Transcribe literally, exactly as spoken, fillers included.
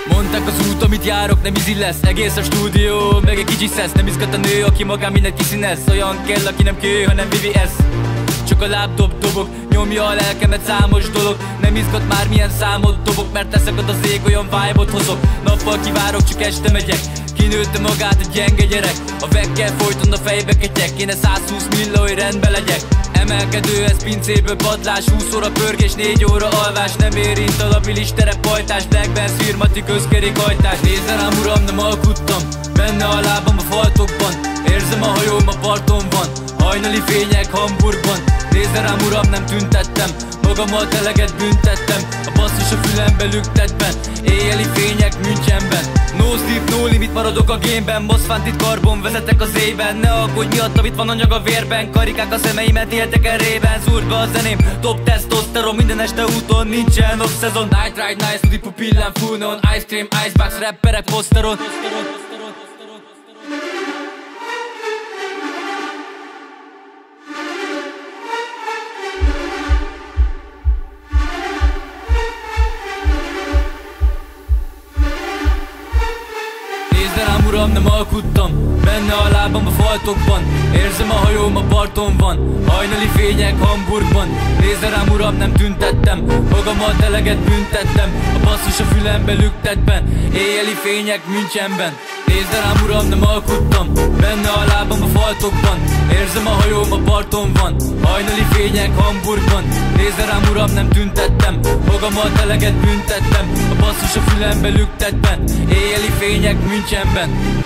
Mondták az út, amit járok, nem izi lesz. Egész a stúdió, meg egy kicsi szesz. Nem izgat a nő, aki magán mindent kiszínez. Olyan kell, aki nem kő, hanem Vivi S. Csak a lábdob dobok, nyomja a lelkemet számos dolog. Nem izgat már milyen számot dobok, mert leszakad az ég, olyan vibe-ot hozok. Nappal kivárok, csak este megyek. Kinőtte magát egy gyenge gyerek. A veggel folyton a fejbe kegyek. Kéne százhúsz milla, hogy rendbe legyek. Emelkedő, ez pincéből padlás. Húsz óra pörgés, négy óra alvás. Nem érint a labilis terepajtás. Black Benz firmati közkerékhajtás. Nézd rám uram, nem alkuttam. Benne a lábam a faltokban. Érzem a hajóm, a parton van. Hajnali fények Hamburgban. Nézd rám uram, nem tüntettem. Magammal teleget büntettem. A basszus a fülembe lüktetben. Éjjeli fények Münchenben. No sleep, no limit, maradok a gémben. Moszfántit karbon, vezetek az éjben. Ne aggódj miattam, itt van anyag a vérben. Karikák a szemeimet, éltek erében. Szúrd be a zeném, top testoszteron. Minden este úton, nincsen off-szezon. Night ride, nice, nudi pupillám, full neon. Ice cream, icebox, rapperek, poszteron. Nézd rám uram, nem alkuttam. Benne a lábam a faltokban. Érzem a hajóm, a parton van. Hajnali fények Hamburgban. Nézd rám uram, nem tüntettem. Magammal teleget büntettem. A basszus a fülembe lüktetben. Éjjeli fények Münchenben. Nézd rám uram, nem alkuttam. Benne a lábam a faltokban. Érzem a hajóm, a parton van. Hajnali fények Hamburgban. Nézd rám uram, nem tüntettem. Magammal teleget büntettem. A basszus a fülembe lüktetben. Éjjeli fények Münchenben.